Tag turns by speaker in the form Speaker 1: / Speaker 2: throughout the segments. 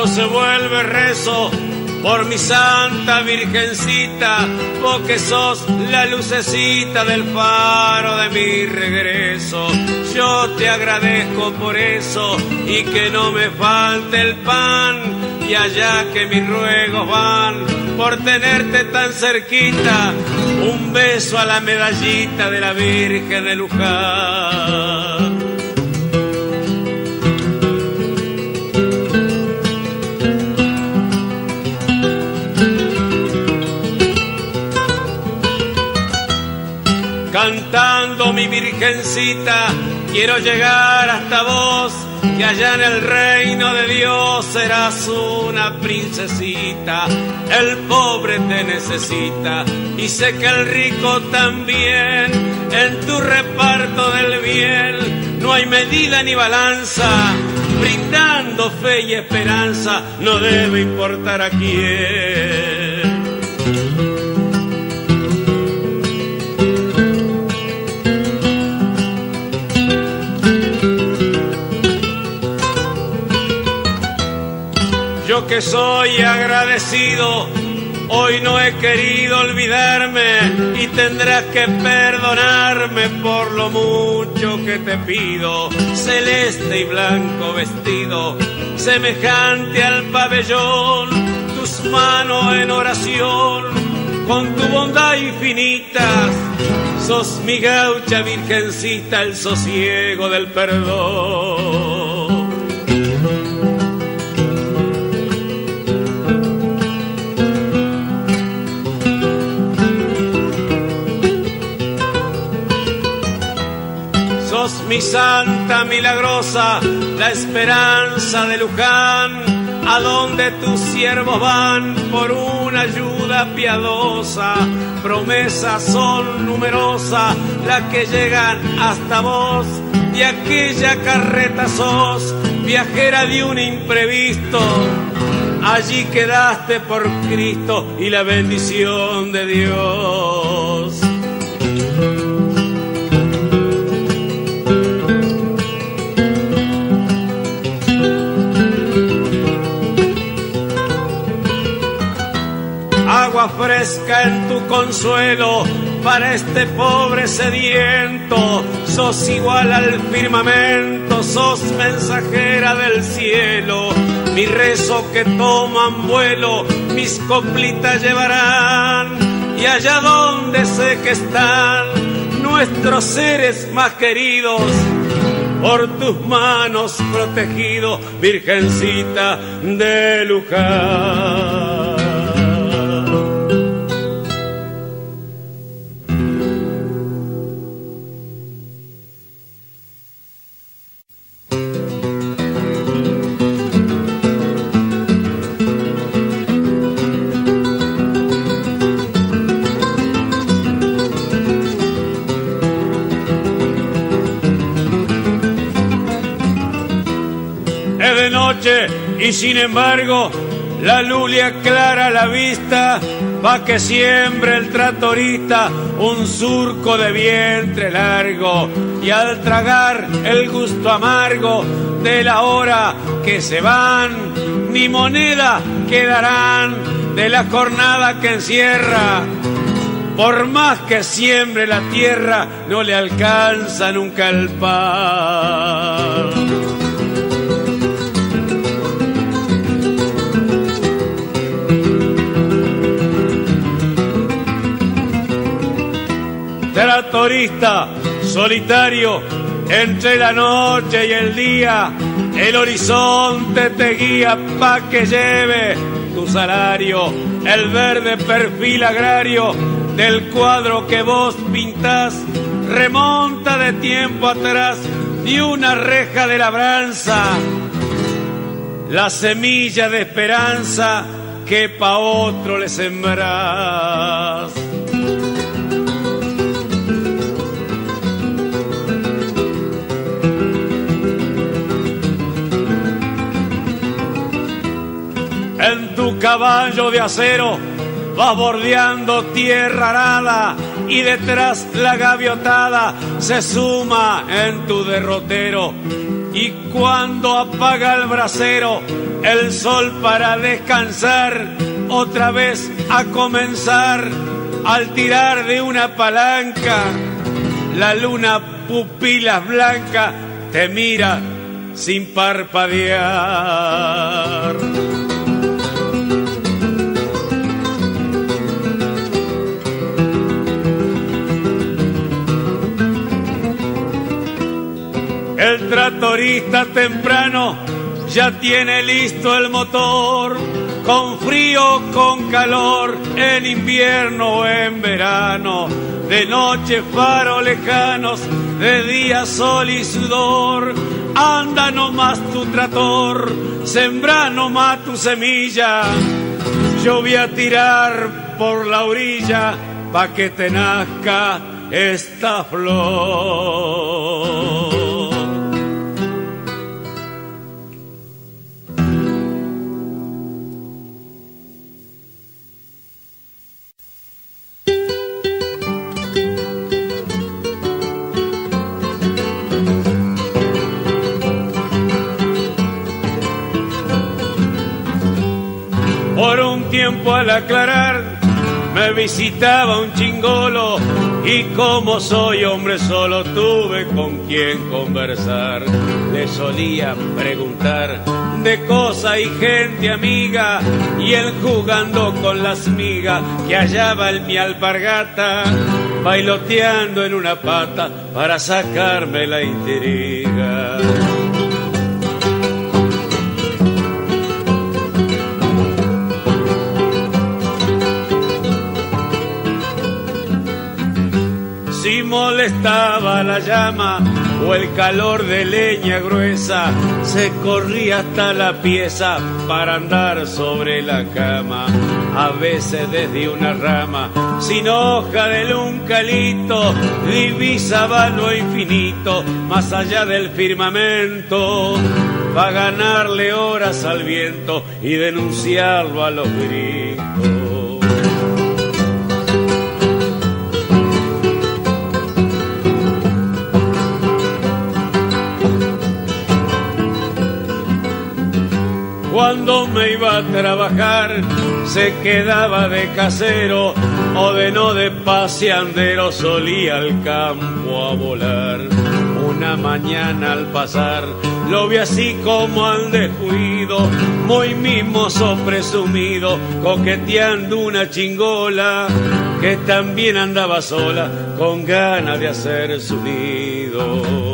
Speaker 1: Canto se vuelve rezo por mi santa virgencita, vos que sos la lucecita del faro de mi regreso. Yo te agradezco por eso y que no me falte el pan, y allá que mis ruegos van por tenerte tan cerquita, un beso a la medallita de la Virgen de Luján. Cantando mi virgencita, quiero llegar hasta vos, que allá en el reino de Dios serás una princesita. El pobre te necesita y sé que el rico también. En tu reparto del bien no hay medida ni balanza, brindando fe y esperanza, no debe importar a quién. Yo que soy agradecido, hoy no he querido olvidarme, y tendrás que perdonarme por lo mucho que te pido. Celeste y blanco vestido, semejante al pabellón, tus manos en oración, con tu bondad infinita, sos mi gaucha virgencita, el sosiego del perdón. Sos mi santa milagrosa, la esperanza de Luján, a donde tus siervos van por una ayuda piadosa. Promesas son numerosas las que llegan hasta vos, y aquella carreta sos, viajera de un imprevisto. Allí quedaste por Cristo y la bendición de Dios. Agua fresca en tu consuelo para este pobre sediento, sos igual al firmamento, sos mensajera del cielo. Mi rezo que toman vuelo, mis coplitas llevarán, y allá donde sé que están nuestros seres más queridos, por tus manos protegidos, Virgencita de Luján. Y sin embargo la luz le aclara la vista, pa' que siembre el tratorista un surco de vientre largo, y al tragar el gusto amargo de la hora que se van, ni moneda quedarán de la jornada que encierra. Por más que siembre la tierra, no le alcanza nunca el pan. Tratorista solitario, entre la noche y el día, el horizonte te guía pa' que lleve tu salario. El verde perfil agrario del cuadro que vos pintás remonta de tiempo atrás de una reja de labranza, la semilla de esperanza que pa' otro le sembrás. En tu caballo de acero vas bordeando tierra arada, y detrás la gaviotada se suma en tu derrotero. Y cuando apaga el brasero el sol para descansar, otra vez a comenzar al tirar de una palanca, la luna pupilas blancas te mira sin parpadear. El tractorista temprano ya tiene listo el motor, con frío o con calor, en invierno o en verano, de noche faros lejanos, de día sol y sudor. Anda nomás tu tractor, sembra nomás tu semilla, yo voy a tirar por la orilla pa' que te nazca esta flor. Por un tiempo al aclarar me visitaba un chingolo y como soy hombre solo tuve con quien conversar. Le solía preguntar de cosa y gente amiga y él jugando con las migas que hallaba en mi alpargata, bailoteando en una pata para sacarme la intriga. Si molestaba la llama o el calor de leña gruesa, se corría hasta la pieza para andar sobre la cama. A veces desde una rama, sin hoja del uncalito, divisaba lo infinito, más allá del firmamento, pa' ganarle horas al viento y denunciarlo a los gritos. Cuando me iba a trabajar se quedaba de casero o de no de paseandero, solía al campo a volar. Una mañana al pasar lo vi así como al descuido, muy mimoso presumido, coqueteando una chingola que también andaba sola con ganas de hacer su nido.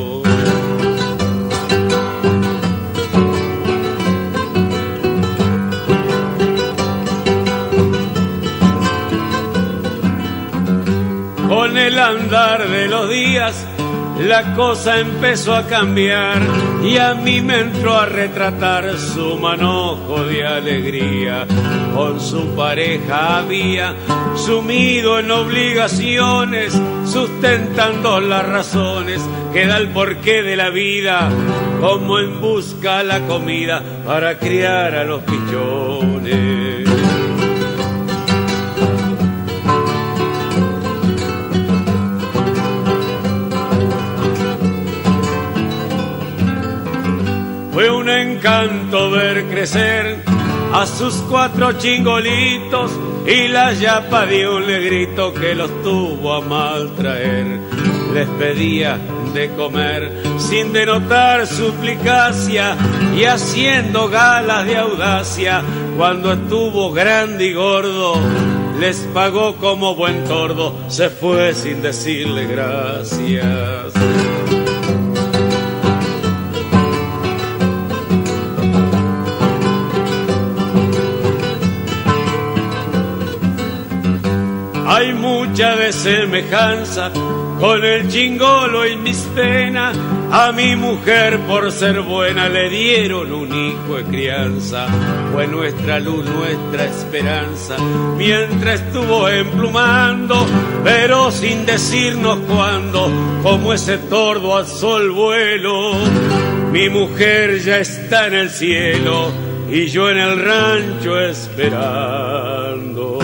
Speaker 1: Con el andar de los días la cosa empezó a cambiar y a mí me entró a retratar su manojo de alegría. Con su pareja había sumido en obligaciones, sustentando las razones que da el porqué de la vida, como en busca la comida para criar a los pichones. Fue un encanto ver crecer a sus 4 chingolitos y la yapa de un negrito que los tuvo a mal traer. Les pedía de comer sin denotar suplicacia y haciendo galas de audacia. Cuando estuvo grande y gordo les pagó como buen tordo, se fue sin decirle gracias. Hay mucha desemejanza con el chingolo y mis penas. A mi mujer por ser buena le dieron un hijo de crianza. Fue nuestra luz, nuestra esperanza, mientras estuvo emplumando, pero sin decirnos cuándo, como ese tordo al sol vuelo. Mi mujer ya está en el cielo y yo en el rancho esperando.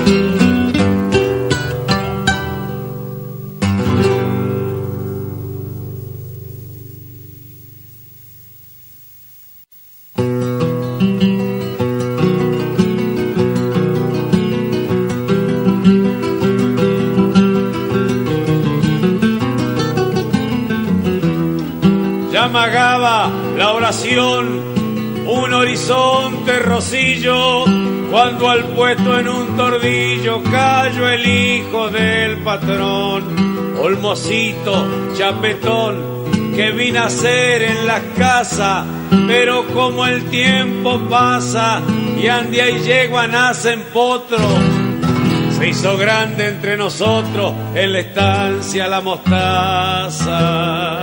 Speaker 1: amagaba la oración, un horizonte rosillo, cuando al puesto en un tordillo cayó el hijo del patrón. Olmocito, chapetón, que vine a ser en la casa, pero como el tiempo pasa y andía y yegua nacen potro, se hizo grande entre nosotros en la estancia la mostaza.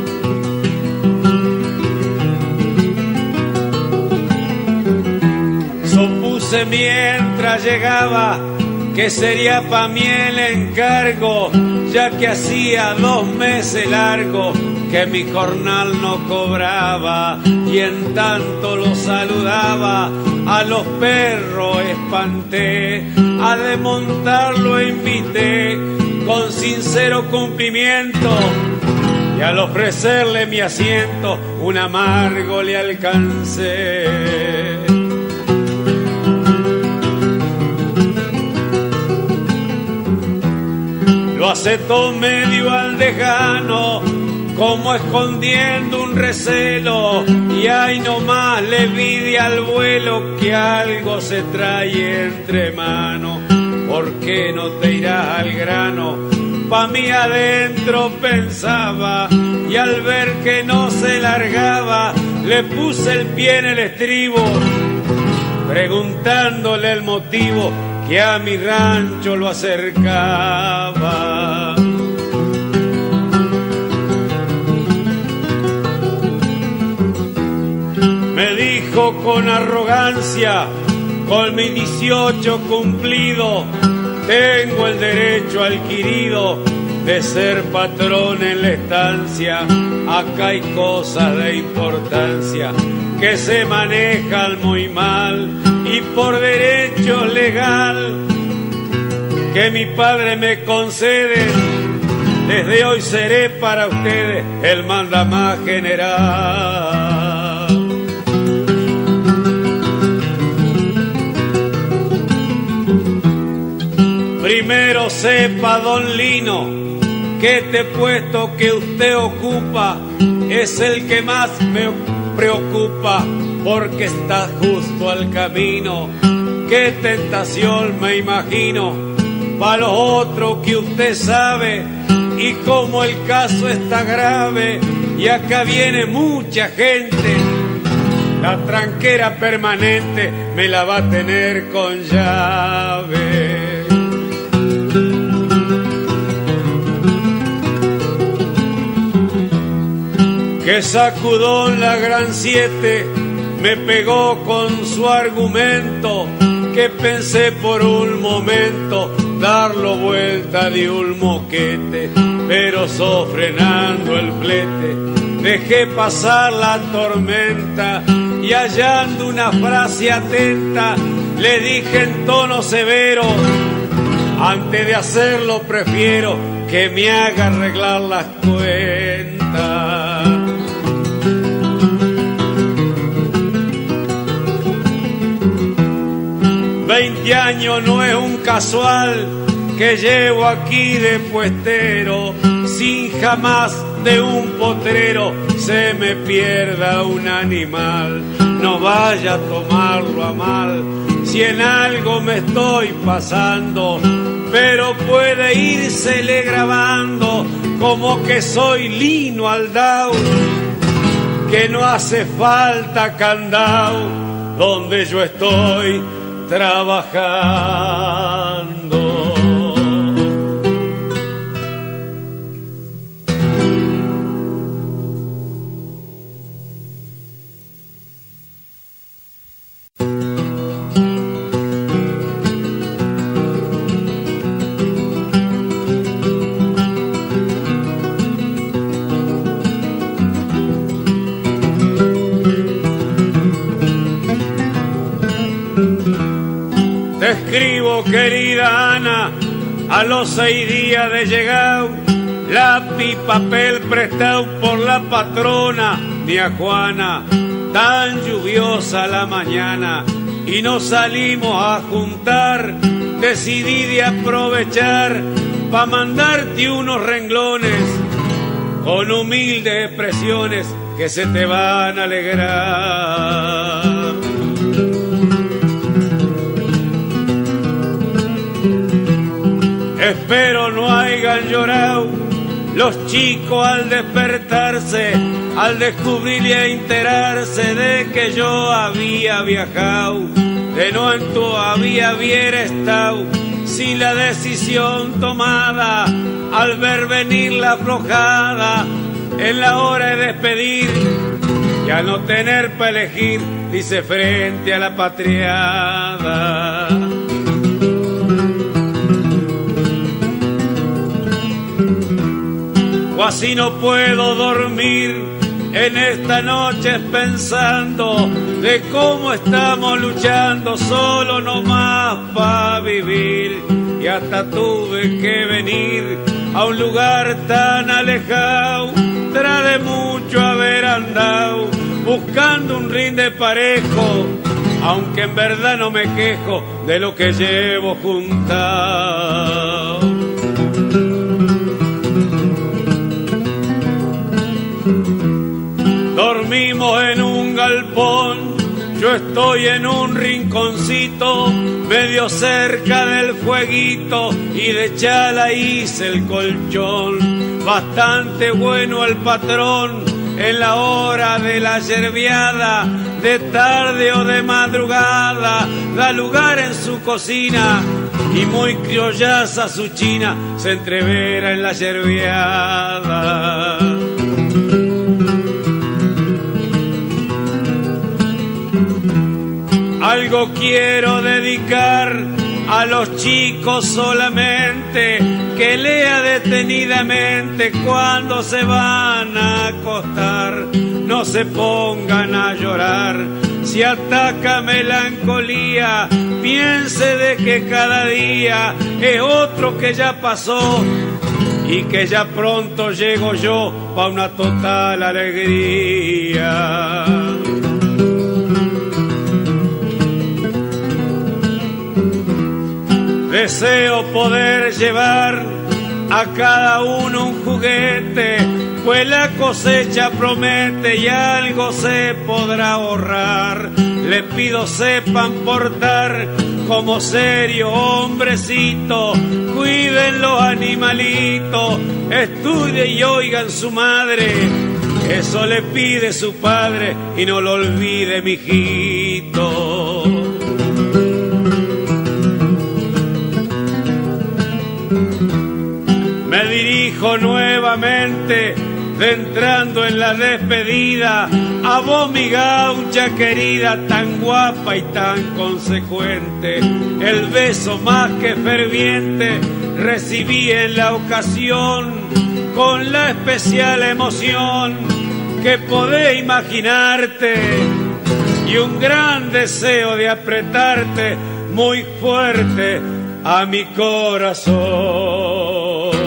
Speaker 1: Supuse mientras llegaba que sería pa' mí el encargo, ya que hacía 2 meses largo que mi jornal no cobraba, y en tanto lo saludaba, a los perros espanté, a desmontarlo invité con sincero cumplimiento, y al ofrecerle mi asiento un amargo le alcancé. Lo aceptó medio aldejano, como escondiendo un recelo, y ahí nomás le vide al vuelo que algo se trae entre manos. ¿Por qué no te irás al grano? Pa' mí adentro pensaba, y al ver que no se largaba, le puse el pie en el estribo, preguntándole el motivo que a mi rancho lo acercaba. Me dijo con arrogancia, con mi 18 cumplido, tengo el derecho adquirido de ser patrón en la estancia. Acá hay cosas de importancia que se manejan muy mal, y por derecho legal que mi padre me concede, desde hoy seré para ustedes el mandamás general. Primero sepa, don Lino, que este puesto que usted ocupa es el que más me preocupa, porque está justo al camino. Qué tentación me imagino para los otros que usted sabe, y como el caso está grave y acá viene mucha gente, la tranquera permanente me la va a tener con llave. Que sacudón la gran 7 me pegó con su argumento, que pensé por un momento darlo vuelta de un moquete, pero sofrenando el flete dejé pasar la tormenta, y hallando una frase atenta le dije en tono severo, antes de hacerlo prefiero que me haga arreglar las cuentas. 20 años no es un casual que llevo aquí de puestero, sin jamás de un potrero se me pierda un animal. No vaya a tomarlo a mal si en algo me estoy pasando, pero puede írsele grabando como que soy Lino Aldao, que no hace falta candao donde yo estoy trabajando. Te escribo, querida Ana, a los 6 días de llegado, lápiz y papel prestado por la patrona, mía Juana. Tan lluviosa la mañana y nos salimos a juntar, decidí de aprovechar pa' mandarte unos renglones con humildes expresiones que se te van a alegrar. Espero no hayan llorado los chicos al despertarse, al descubrir y a enterarse de que yo había viajado, de no todavía hubiera estado sin la decisión tomada, al ver venir la aflojada en la hora de despedir, y al no tener para elegir, dice frente a la patriada. O así no puedo dormir en esta noche pensando de cómo estamos luchando solo nomás para vivir. Y hasta tuve que venir a un lugar tan alejado, tras de mucho haber andado, buscando un rinde parejo, aunque en verdad no me quejo de lo que llevo juntado. Dormimos en un galpón, yo estoy en un rinconcito, medio cerca del fueguito, y de chala hice el colchón. Bastante bueno el patrón en la hora de la yerbiada, de tarde o de madrugada, da lugar en su cocina, y muy criollaza su china se entrevera en la yerbiada. Algo quiero dedicar a los chicos solamente, que lea detenidamente cuando se van a acostar. No se pongan a llorar, si ataca melancolía, piense de que cada día es otro que ya pasó, y que ya pronto llego yo pa' una total alegría. Deseo poder llevar a cada uno un juguete, pues la cosecha promete y algo se podrá ahorrar. Le pido sepan portar como serio hombrecito, cuiden los animalitos, estudien y oigan su madre, eso le pide su padre y no lo olvide, mijito. Me dirijo nuevamente, entrando en la despedida, a vos mi gaucha querida, tan guapa y tan consecuente. El beso más que ferviente recibí en la ocasión, con la especial emoción que podés imaginarte, y un gran deseo de apretarte muy fuerte a mi corazón.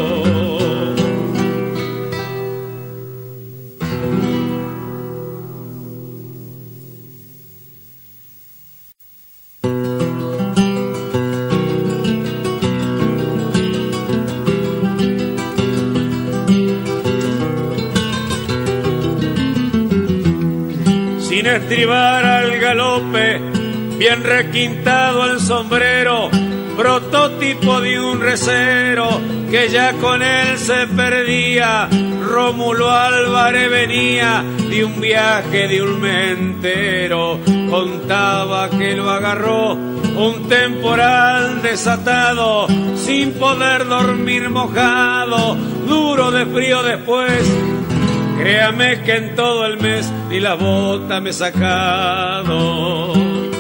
Speaker 1: Sin estribar al galope, bien requintado el sombrero, prototipo de un recero que ya con él se perdía. Rómulo Álvarez venía de un viaje de un mentero, contaba que lo agarró un temporal desatado, sin poder dormir mojado, duro de frío después. Créame que en todo el mes ni la bota me he sacado.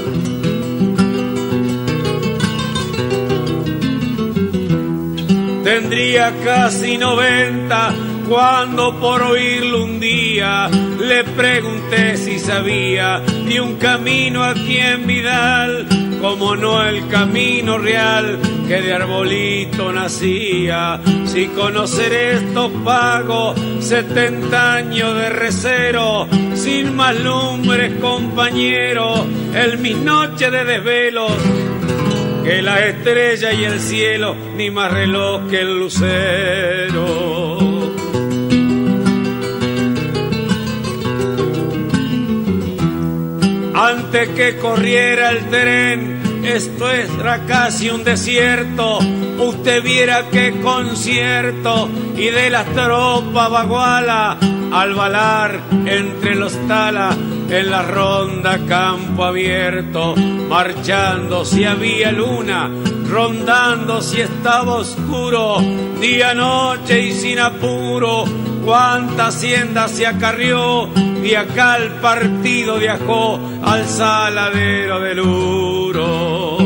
Speaker 1: Tendría casi 90 cuando por oírlo un día le pregunté si sabía de un camino aquí en Vidal, como no el camino real que de arbolito nacía. Si conocer estos pagos 70 años de recero, sin más lumbres compañero, en mis noches de desvelos, que la estrella y el cielo, ni más reloj que el lucero. antes que corriera el tren. Esto era casi un desierto, usted viera qué concierto, y de las tropas baguala al balar entre los talas, en la ronda campo abierto, marchando si había luna, rondando si estaba oscuro, día, noche y sin apuro. Cuánta hacienda se acarrió, de acá al partido viajó, al saladero del Uro.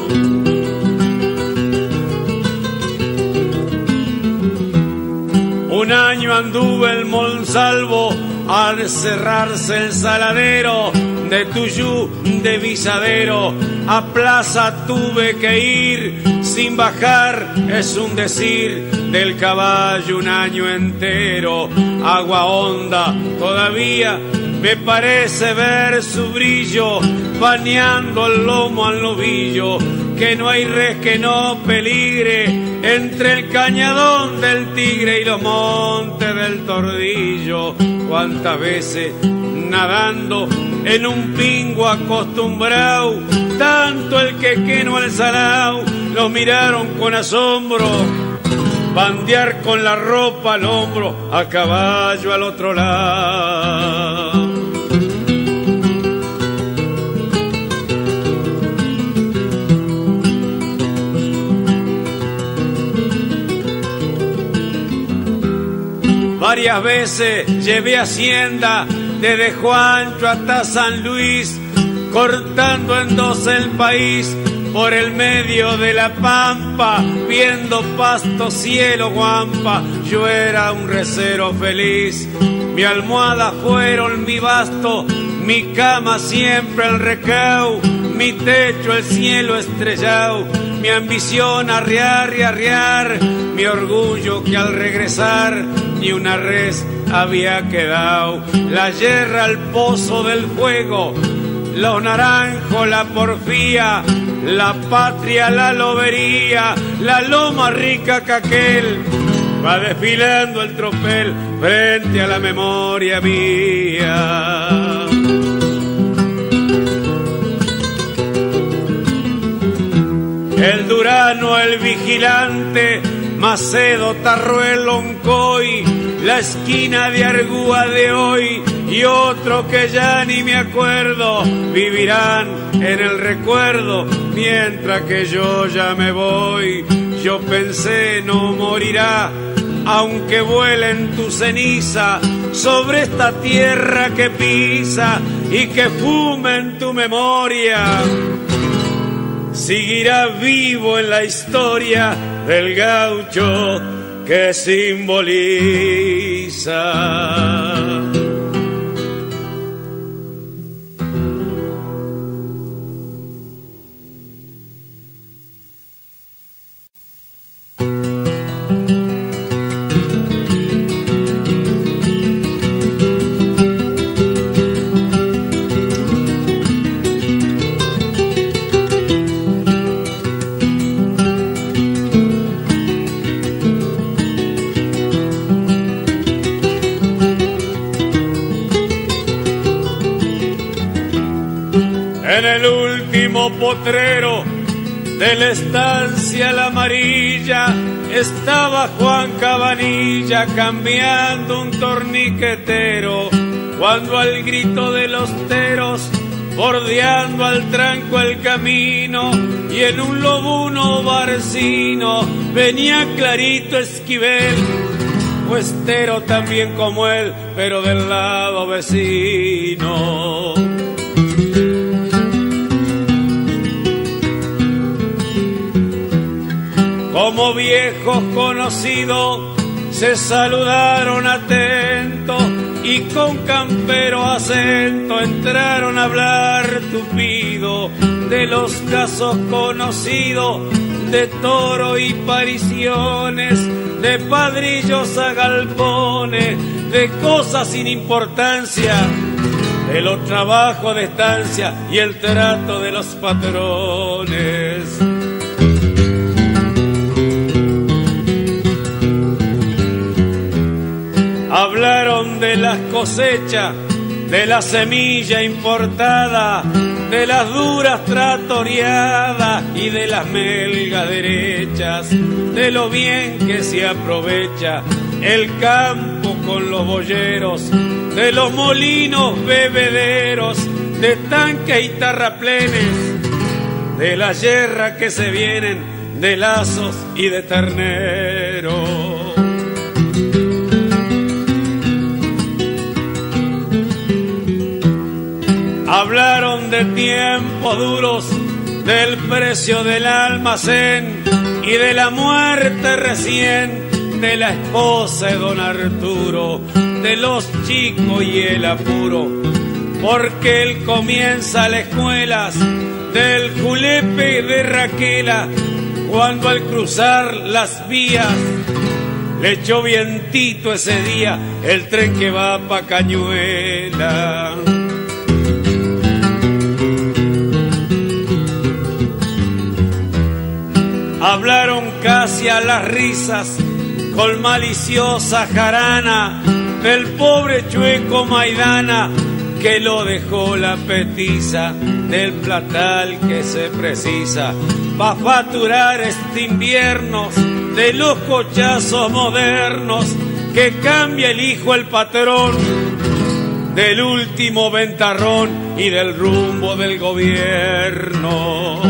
Speaker 1: Un año anduve el Monsalvo, al cerrarse el saladero, de Tuyú, de Visadero, a plaza tuve que ir, sin bajar, es un decir, del caballo un año entero. Agua honda todavía me parece ver su brillo, bañando el lomo al novillo, que no hay res que no peligre, entre el cañadón del Tigre y los montes del Tordillo. Cuántas veces nadando en un pingo acostumbrado, tanto el quequeno al salao, lo miraron con asombro, bandear con la ropa al hombro, a caballo al otro lado. Varias veces llevé hacienda desde Juancho hasta San Luis, cortando en dos el país, por el medio de la pampa, viendo pasto, cielo, guampa. Yo era un recero feliz, mi almohada fueron mi basto, mi cama siempre el recau, mi techo el cielo estrellado, mi ambición arriar y arriar, mi orgullo que al regresar ni una res había quedado. La yerra al pozo del fuego, los naranjos la porfía, la patria la lobería, la loma rica que aquel, va desfilando el tropel frente a la memoria mía. El Durano, el Vigilante, Macedo, Tarruel, Loncoy, la esquina de Argúa de hoy y otro que ya ni me acuerdo, vivirán en el recuerdo mientras que yo ya me voy. Yo pensé no morirá, aunque vuele en tu ceniza, sobre esta tierra que pisa y que fume en tu memoria. Seguirá vivo en la historia del gaucho que simboliza. En el último potrero de la estancia La Amarilla estaba Juan Cabanilla cambiando un torniquetero, cuando al grito de los teros, bordeando al tranco el camino, y en un lobuno barcino venía clarito Esquivel, puestero también como él, pero del lado vecino. Como viejos conocidos se saludaron atentos y con campero acento entraron a hablar tupido de los casos conocidos, de toro y pariciones, de padrillos a galpones, de cosas sin importancia, de los trabajos de estancia y el trato de los patrones. Hablaron de las cosechas, de la semilla importada, de las duras tratoreadas y de las melgas derechas, de lo bien que se aprovecha el campo con los boyeros, de los molinos bebederos, de tanques y terraplenes, de la yerra que se vienen, de lazos y de terneros. Hablaron de tiempos duros, del precio del almacén y de la muerte recién de la esposa de don Arturo, de los chicos y el apuro, porque él comienza las escuelas del julepe de Raquela, cuando al cruzar las vías le echó vientito ese día el tren que va pa' Cañuela. Hablaron casi a las risas con maliciosa jarana del pobre chueco Maidana, que lo dejó la petiza del platal que se precisa pa' facturar este invierno de los cochazos modernos que cambia el hijo el patrón del último ventarrón y del rumbo del gobierno.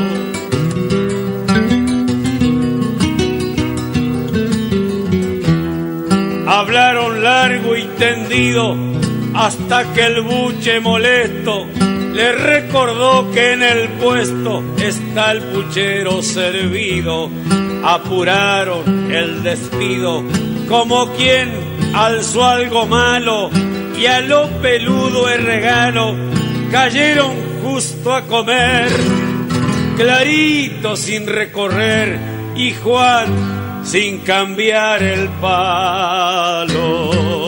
Speaker 1: Hablaron largo y tendido hasta que el buche molesto le recordó que en el puesto está el puchero servido. Apuraron el despido como quien alzó algo malo y a lo peludo el regalo cayeron justo a comer, clarito sin recorrer y Juan sin cambiar el palo.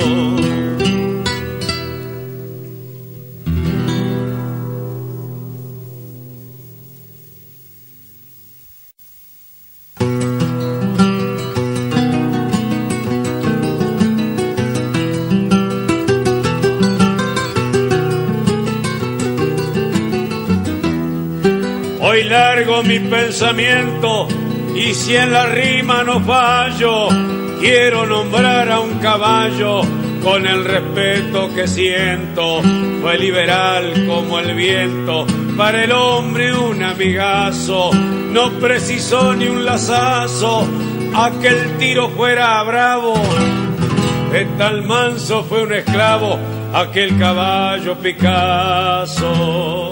Speaker 1: Hoy largo mi pensamiento y si en la rima no fallo, quiero nombrar a un caballo con el respeto que siento. Fue liberal como el viento, para el hombre un amigazo, no precisó ni un lazazo a que el tiro fuera bravo. De tal manso fue un esclavo aquel caballo Picasso.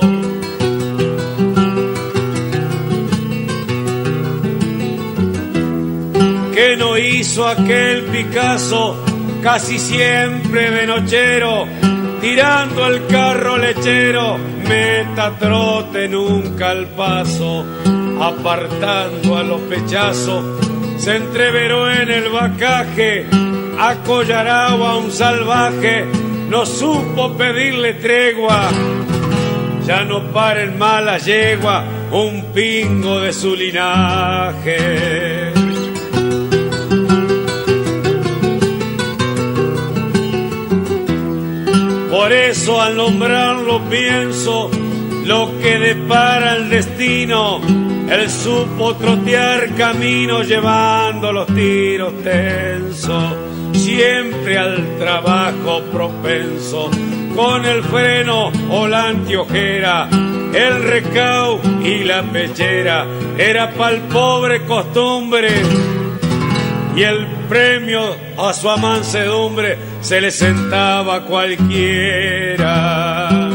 Speaker 1: ¿Qué no hizo aquel Picasso casi siempre de nochero, tirando el carro lechero, meta trote nunca al paso, apartando a los pechazos, se entreveró en el bacaje, acollaraba a un salvaje, no supo pedirle tregua, ya no paren mala yegua, un pingo de su linaje. Por eso al nombrarlo pienso lo que depara el destino. Él supo trotear camino llevando los tiros tensos, siempre al trabajo propenso, con el freno o la anteojera, el recau y la pechera, era pa'l pobre costumbre. Y el premio a su amansedumbre se le sentaba a cualquiera.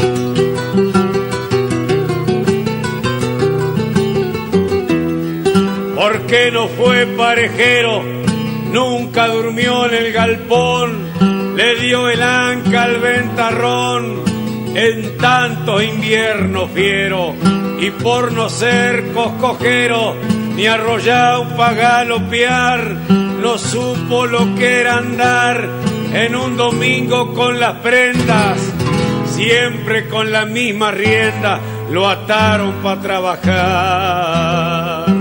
Speaker 1: Porque no fue parejero, nunca durmió en el galpón, le dio el anca al ventarrón en tantos inviernos fiero, y por no ser coscojero ni arrollado pa' galopear, no supo lo que era andar en un domingo con las prendas, siempre con la misma rienda, lo ataron pa' trabajar.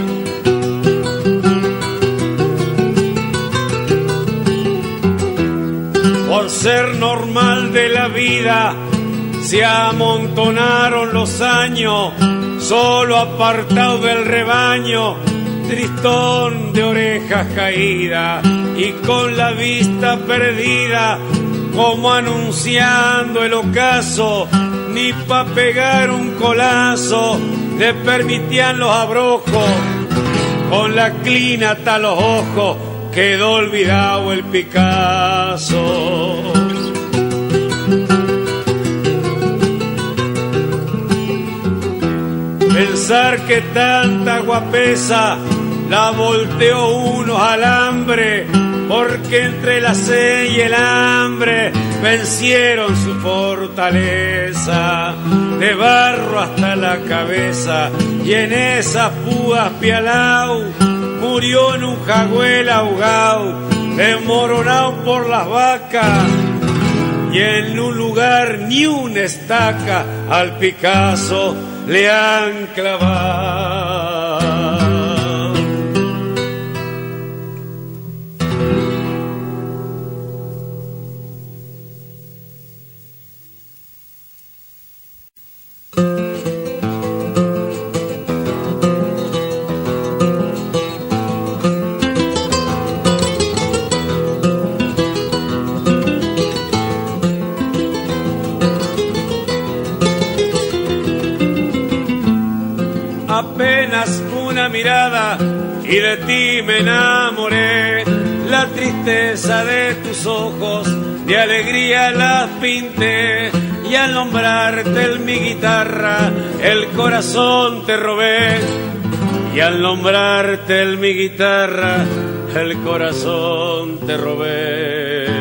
Speaker 1: Por ser normal de la vida, Se amontonaron los años, solo apartado del rebaño, tristón de orejas caídas y con la vista perdida, como anunciando el ocaso, ni pa' pegar un colazo le permitían los abrojos. Con la clina hasta los ojos quedó olvidado el Picasso. Pensar que tanta guapesa la volteó unos al hambre, porque entre la sed y el hambre vencieron su fortaleza. De barro hasta la cabeza y en esas púas pialau murió en un jagüel ahogado, desmoronado por las vacas, y en un lugar ni una estaca al Picasso le han clavado. Apenas una mirada y de ti me enamoré. La tristeza de tus ojos de alegría las pinté, y al nombrarte en mi guitarra el corazón te robé. Y al nombrarte en mi guitarra el corazón te robé.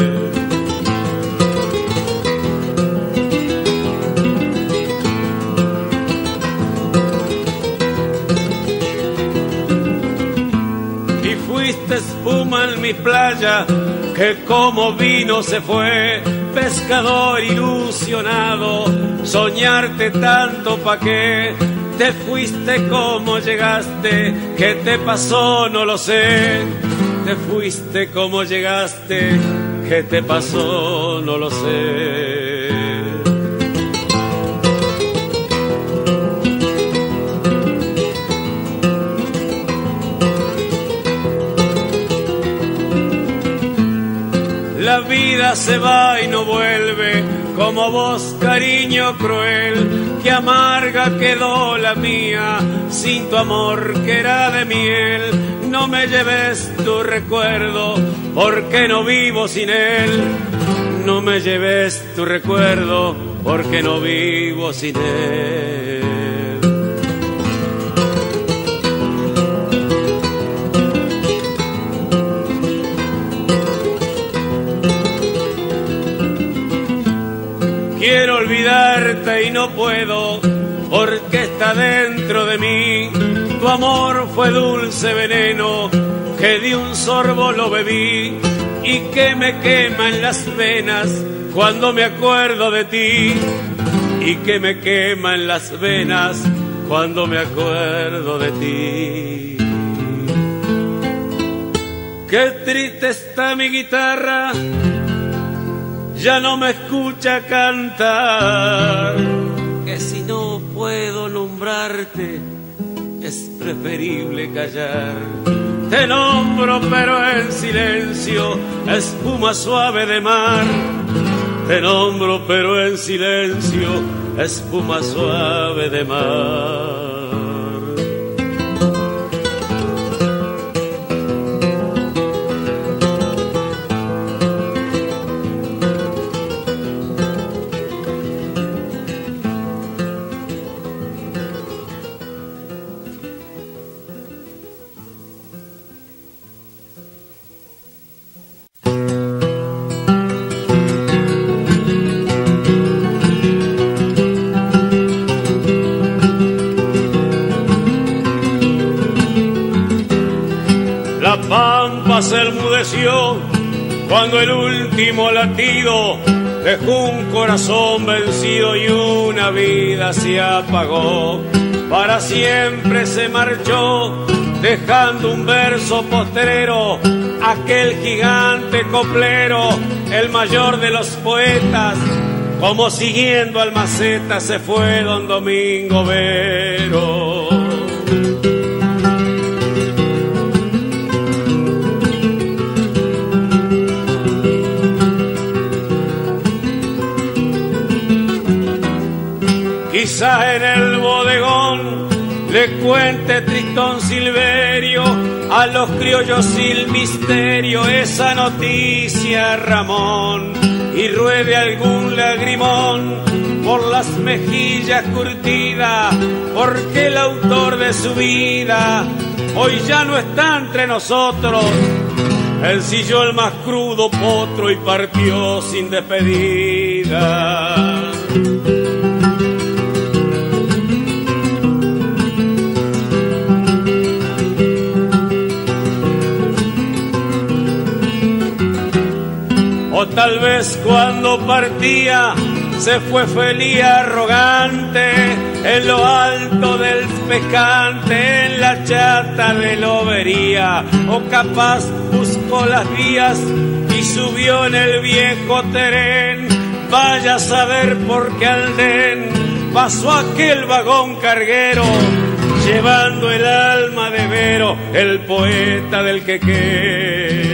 Speaker 1: Fuiste espuma en mi playa que como vino se fue. Pescador ilusionado, soñarte tanto pa' qué. Te fuiste como llegaste, ¿qué te pasó? No lo sé. Te fuiste como llegaste, ¿qué te pasó? No lo sé. La vida se va y no vuelve, como vos, cariño cruel, que amarga quedó la mía, sin tu amor que era de miel. No me lleves tu recuerdo, porque no vivo sin él. No me lleves tu recuerdo, porque no vivo sin él. Quiero olvidarte y no puedo, porque está dentro de mí. Tu amor fue dulce veneno, que de un sorbo lo bebí, y que me quema en las venas cuando me acuerdo de ti. Y que me quema en las venas cuando me acuerdo de ti. Qué triste está mi guitarra, ya no me escucha cantar, que si no puedo nombrarte es preferible callar. Te nombro pero en silencio, espuma suave de mar. Te nombro pero en silencio, espuma suave de mar. Se enmudeció cuando el último latido dejó un corazón vencido y una vida se apagó. Para siempre se marchó, dejando un verso postrero, aquel gigante coplero, el mayor de los poetas, como siguiendo al maceta se fue don Domingo Vero. Quizá en el bodegón le cuente Tristón Silverio a los criollos sin misterio esa noticia, Ramón, y ruede algún lagrimón por las mejillas curtidas, porque el autor de su vida hoy ya no está entre nosotros. Él silló el más crudo potro y partió sin despedida. O tal vez cuando partía se fue feliz arrogante en lo alto del pescante, en la chata de lobería, o capaz buscó las vías y subió en el viejo terén. Vaya a saber por qué aldén pasó aquel vagón carguero, llevando el alma de Vero, el poeta del quequé.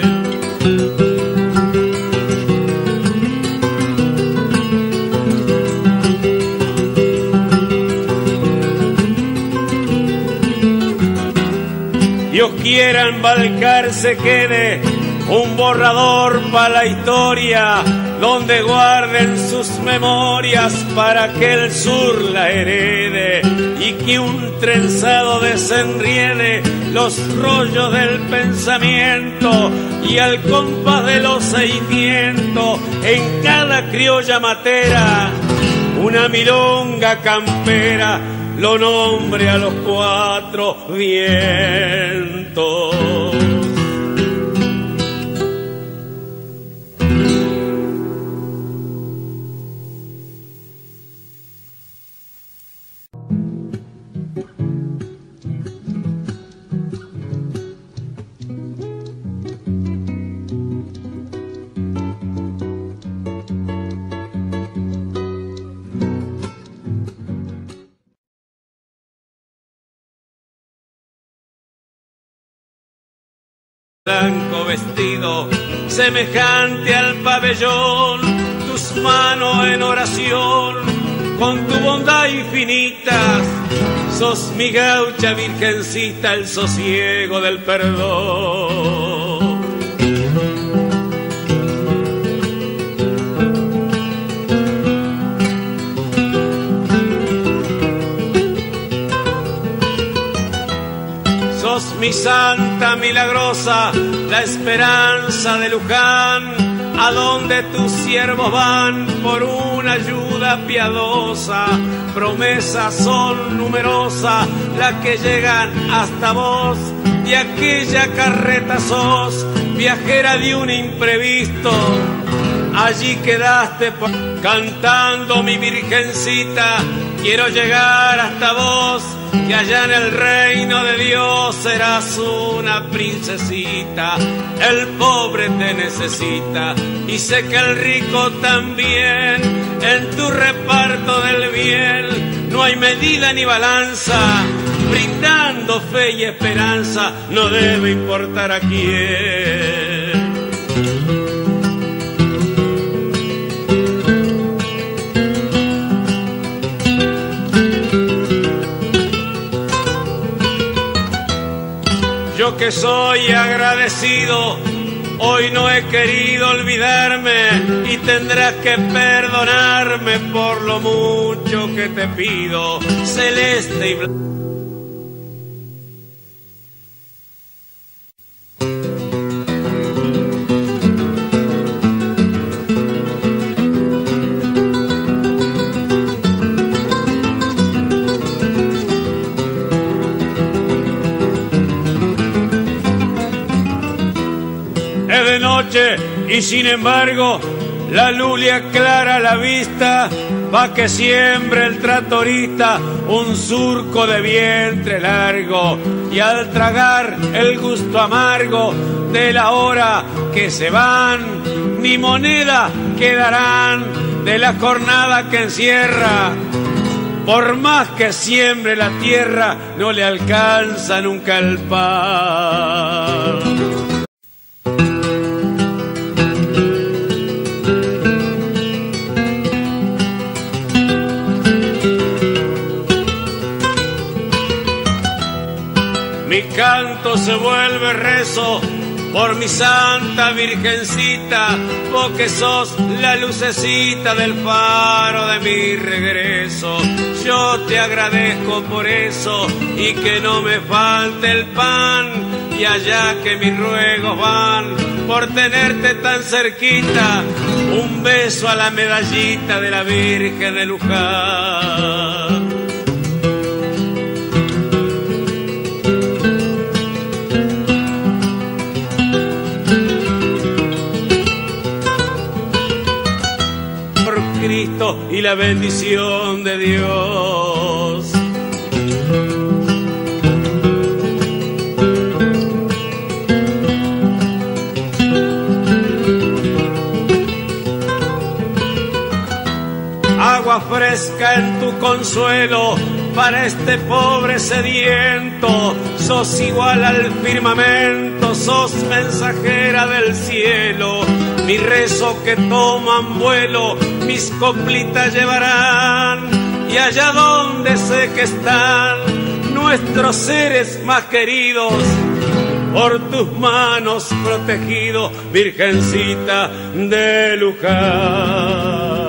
Speaker 1: Dios quiera embalcarse quede un borrador para la historia, donde guarden sus memorias para que el sur la herede, y que un trenzado desenriede los rollos del pensamiento, y al compás de los 600 en cada criolla matera una milonga campera lo nombre a los 4 vientos. Blanco vestido, semejante al pabellón, tus manos en oración, con tu bondad infinita, sos mi gaucha virgencita, el sosiego del perdón. Sos mi santa milagrosa, la esperanza de Luján, a donde tus siervos van por una ayuda piadosa. Promesas son numerosas las que llegan hasta vos, y aquella carreta sos, viajera de un imprevisto. Allí quedaste cantando, mi virgencita, quiero llegar hasta vos, que allá en el reino de Dios serás una princesita. El pobre te necesita y sé que el rico también. En tu reparto del bien no hay medida ni balanza, brindando fe y esperanza, no debe importar a quién. Yo que soy agradecido, hoy no he querido olvidarme, y tendrás que perdonarme por lo mucho que te pido, celeste y blanco. Y sin embargo la luz aclara la vista, pa' que siembre el tratorista un surco de vientre largo, y al tragar el gusto amargo de la hora que se van, ni moneda quedarán de la jornada que encierra. Por más que siembre la tierra, no le alcanza nunca el pan. Mi canto se vuelve rezo por mi santa virgencita, vos que sos la lucecita del faro de mi regreso. Yo te agradezco por eso y que no me falte el pan, y allá que mis ruegos van por tenerte tan cerquita, un beso a la medallita de la Virgen de Luján. Cristo y la bendición de Dios. Agua fresca en tu consuelo para este pobre sediento, sos igual al firmamento, sos mensajera del cielo. Mi rezo que toman vuelo, mis coplitas llevarán, y allá donde sé que están nuestros seres más queridos, por tus manos protegidos, Virgencita de Luján.